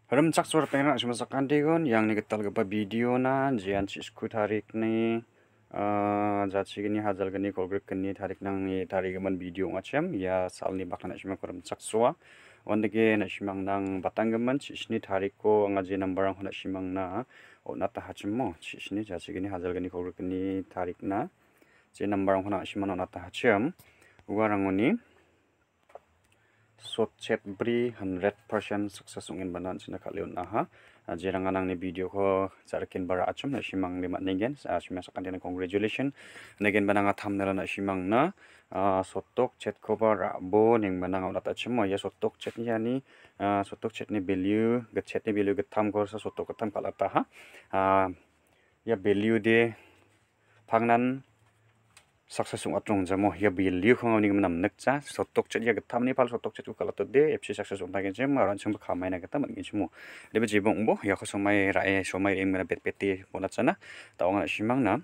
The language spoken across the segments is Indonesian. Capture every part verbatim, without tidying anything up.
Ram cak suara pengen cuma sakante kon yang ni ketal ke video na jian cisku tarik ni jatsi gini hazal gini kolgrek gini tarik nang ni tarik geman video ngacem ya sal ni bakal nak cuma koram cak suwa ondege nak simang nang batang geman cisni tarik ko ngaji nambarang nak simang na onata hacemo cisni jatsi gini hazal gini kolgrek gini tarik na je nambarang nak simang onata hacem uarangoni short chat bri hundred percent sukses ungin banan sina kaliun aha jirangan ang ni video ko zarakin bara achum na simang lima ningen sa simang sakan din congratulation negen bananga thumbnail na simang na sotok chat cover bo ning bananga ulat achum mo ya sotok chat ni yani sotok chat ni value get chat ni value get tham ko sa sotok tham kalata ha ya value de phangnan success ung atung jamo ya value khong ni nam nakcha sotok chat ya gatam ni pal sotok chat ko kala de fc success ung tagen jem aran chung kha mai na gata man gimu lebe jibong bo ya ko somai rae somai em na bet peti bona chana tawnga simang na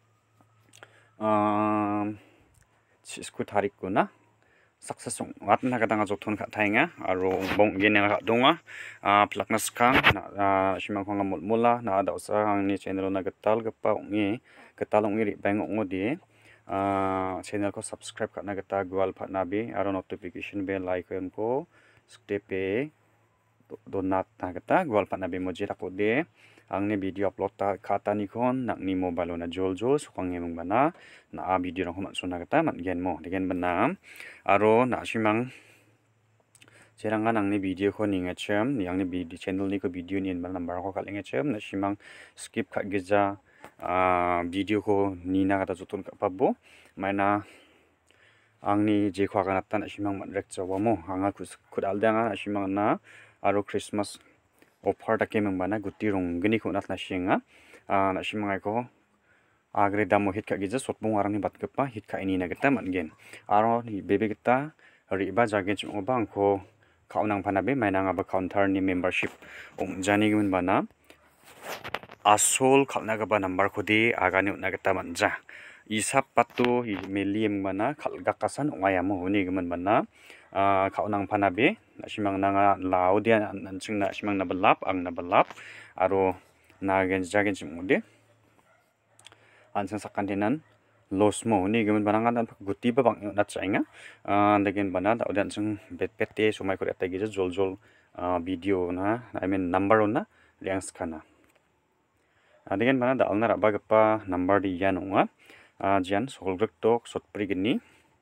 um sisku tarik ko na success ung wat na gadanga jokthon kha thainga aro bong gene ga donga plakna skang na simang khong mul mula na dausa ang ni channel na gatal gapa ungi gatal ungi ri bang ungodi channel ko subscribe karna gata gwal phatna be aro notification bell icon ko step e donat na gata gwal phatna be moji rakode de angni video upload ta khata ni kon nakni mobile na jol jol sukang emung bana na a video rang man suna gata man gen mo degen bana aro na simang serangan angni video ko ninga chem ni angni video channel ni ko video ni ban number ko kalinga chem na simang skip kha geja video ko nina kata jutun kapabo maina angni je khwa kana tan simang man rek chawamo anga khudal danga simang na aro Christmas offer ta kemeng bana guti rong gini ko natna singa na simang ko agre damo hit ka gija sotbong arang ni bat kepa hit ka ini na geta man gen aro ni bebe geta riba jagen chmo bang ko kaunang phanabe maina nga ba counter ni membership ong jani gimen bana asol khalna gaba number khodi agani unna gata manja isap patu meliam mana khalga kasan ongayamo huni geman bana khaunang phanabe nasimang nanga laudia nansing na simang na balap ang na balap aro nagen jagen chimode ansang sakandinan los mo huni geman bana ngan guti ba bang na chainga degen bana da udan sing bet pette sumai ko ata gija jol jol video na I mean number na liang skana dengan mana da alna raba gapa number di yan unga jian solgrek tok sotpri gini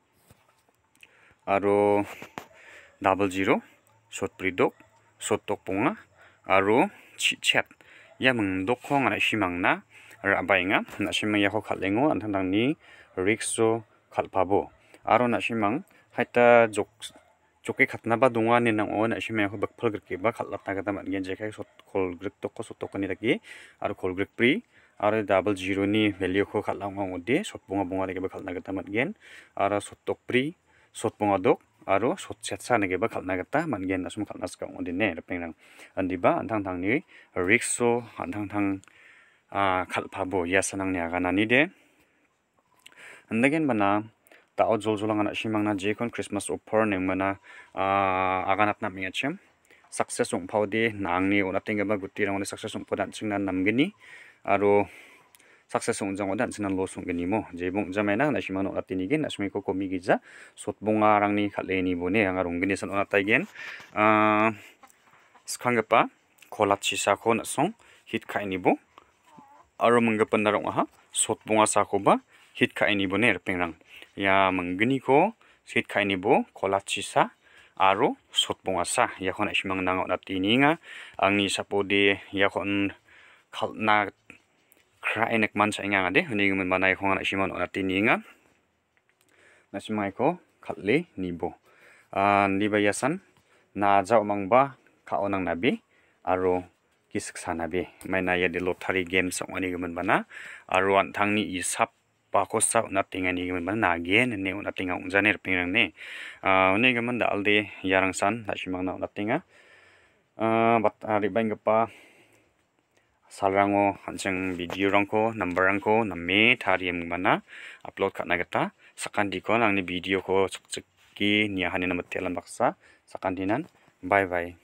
aro double zero sotpri dok sotok punga aro chat ya meng dokong ana simang na raba inga na simang ya ko khalengo antang ni rikso khalpabo aro na simang haita jok joke khatna ba donga ni nang on simang ko bakphal grek ba khalata gata man gen jekai sot kol grek tok ko sotok ni lagi aro kol grek pri aro double zero ni value ko khalang ngode sot bunga bunga lagi ba khalna gata man gen aro sotok pri sot bunga dok aro sot chatsa ni ba khalna gata man gen asum khalna ska ngode ne repeng andiba antang tang ni rikso antang tang khalpabo yasanang ni agana ni de andegen bana tao jol jolang ana simang na jekon Christmas offer neng mana aganat na mingachem success ung phaude nangni onatenga ba guti rangoni success ung podan chingna namgini aro success ung jang odan chingna los ung gini mo jebong jamaina na simang no atinigin asmi ko komi gija sotbonga rangni khaleni bone anga rongini san onataigen skhangpa kolachisa ko na song hit khaini bo aro menggapan narong aha sotbonga sakoba hit khaini bone repeng ya menggeni ko sit kaini bo kolachisa aro sotbonga sa ya khona simang nang na tininga angni sapode ya khon khalna krainek man sainga ngade huni men manai khona simang na tininga nasimai ko khalle nibo niba yasan na jaw mangba khaonang nabi aro kisak sanabe maina ya de lottery games ongani gemen bana aro antangni isap pakosa na tingani gemen bana nagen ne na tinga unjane repingrang ne une gemen da alde yarang san na simang na na tinga bat ari bangpa salrango hanseng video rangko number rangko namme thariem bana upload khatna gata sakandi ko nangni video ko chukchiki ni hanin na matelan baksa sakandinan bye bye